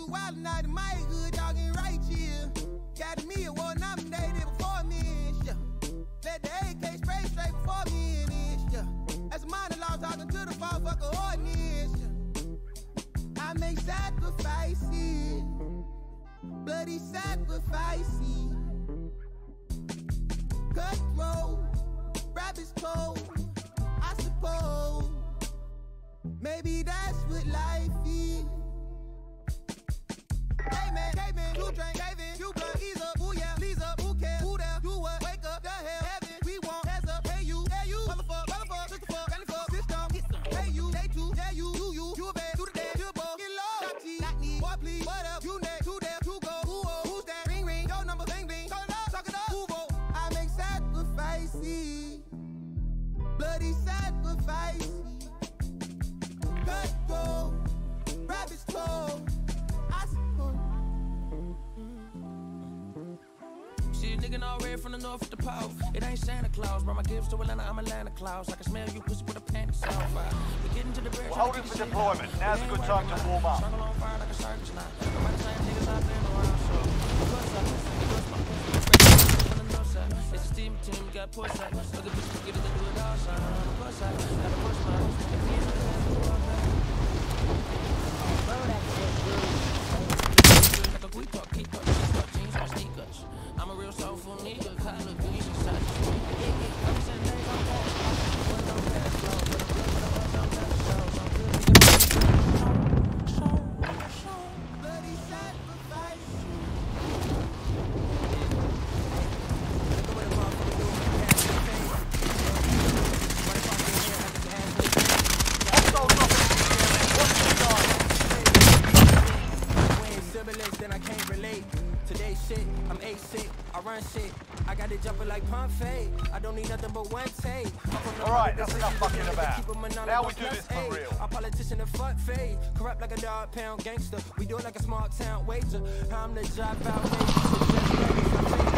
was wildin' out in my hood, jogging right here. Got me a war nominated before me and shit. Let the AK spray straight before me and shit. As a minor law talking to the motherfucker ordinance. I make sacrifices, bloody sacrifices. Cutthroat, rabbit's cold, I suppose. Maybe that's what life is. Hey man, you drink, David, you blunt, ease up, ooh yeah, please up, who cares, who there, do what, wake up, the hell, heaven, we want, heads up, hey you, motherfucker, sister fuck, belly fuck, system, hey you, they too, yeah you a bad, do the dance, you a ball, get low, shot T, not need, boy please, what up, you next, too damn, too go, who's that, ring, your number, bling, talk it up, who vote, I make sacrifices, bloody sacrifices, cutthroat, rabbit's cold, I suppose. Shit, nigga, all red from the north with the pole. It ain't Santa Claus, brought my gifts to Atlanta, I'm Atlanta Claus. I can smell you pussy with a panic sound fire. We getting to the bridge. We're holding for deployment. Now's a good time to warm up. Circle on fire like a circus now. Nobody saying niggas out there around, so. It's a steam team, got push up. Look at bitch, get it, do it all, son. Push up, got a push man. Like a quick talk, keep up, jeans or sneakers. I'm a real soulful nigga, collar green, such. I'm saying days on that. One on that flow, but I'm good, but I'm on that show. Bloody sacrifice. Then I can't relate. Today's shit, I'm A-sick, I run shit. I got it jumping like Pompeii. I don't need nothing but one take. Alright, that's enough fucking about. Now we do this for real. A politician and fuck fade. Corrupt like a dog pound gangster. We do it like a small town wager. I'm the drive out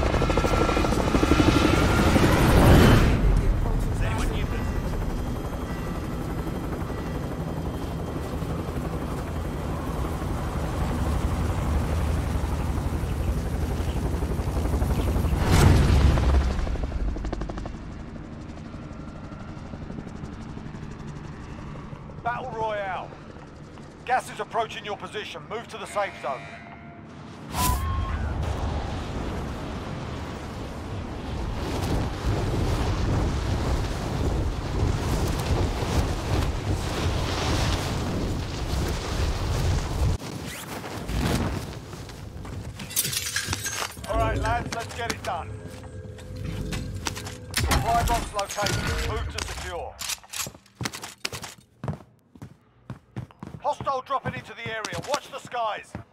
Battle Royale. Gas is approaching your position. Move to the safe zone. Alright lads, let's get it done. Supply box located. Move to secure. Hostile dropping into the area. Watch the skies.